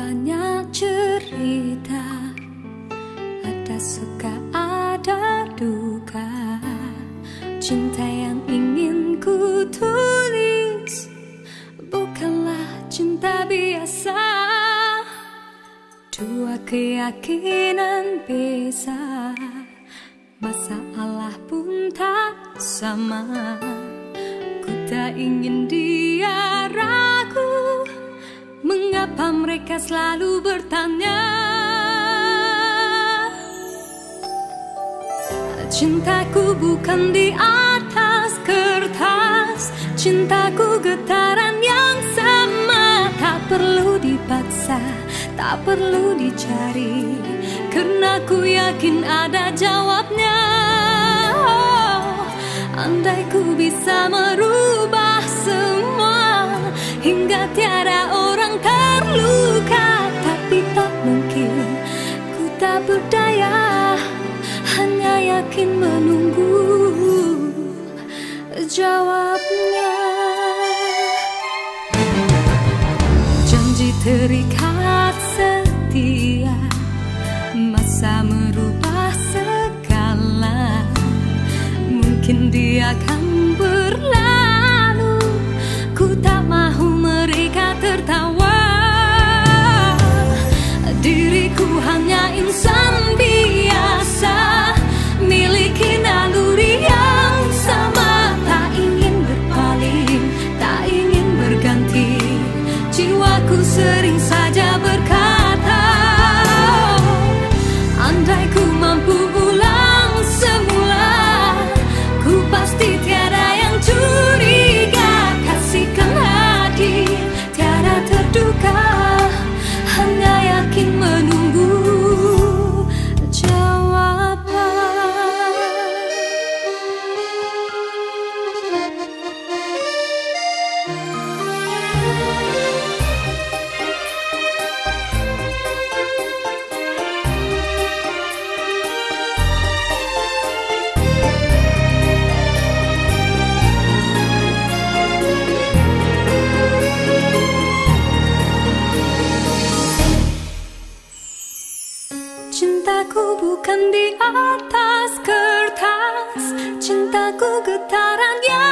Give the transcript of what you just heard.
banyak cerita, ada suka ada duka. Cinta yang ingin ku tulis bukanlah cinta biasa. Dua keyakinan beza, masalah pun tak sama. Ku tak ingin dia ragu, mengapa mereka selalu bertanya. Cintaku bukan di atas kertas, cintaku getaran yang sama. Tak perlu dipaksa, tak perlu dicari, karena ku yakin ada jawabnya. Oh, andai ku bisa merubah semua hingga tiada orang terluka, tapi tak mungkin, ku tak berdaya, hanya yakin menunggu jawabnya. Janji terikat setia, masa merubah segala. Mungkin dia akan berlalu, ku tak mahu mereka tertawa. Diriku hanya insan biasa, miliki naluri yang sama. Tak ingin berpaling, tak ingin berganti, jiwaku sering saja berkata, andai ku mampu ulang semula, ku pasti tiada yang curiga. Kasihkan hadir, tiada terduga, hanya yakin menunggu jawaban. Cintaku bukan di atas kertas, cintaku getaran yang